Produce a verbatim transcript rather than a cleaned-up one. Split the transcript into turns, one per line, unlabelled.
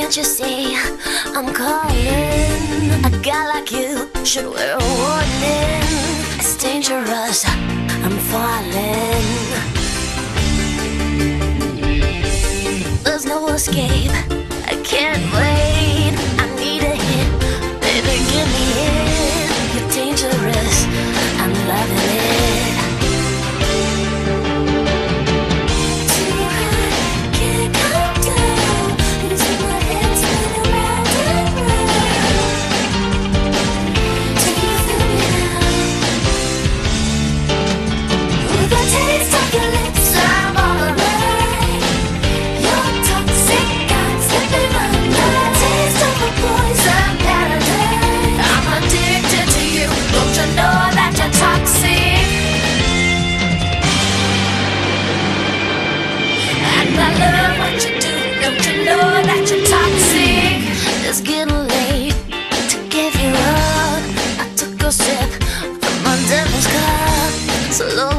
Can't you see I'm calling? A guy like you should wear a warning. It's dangerous, I'm falling. There's no escape, I can't wait. I need a hit, baby, give me it. You're dangerous, I'm loving it. It's getting late to give you up. I took a sip from my devil's cup. So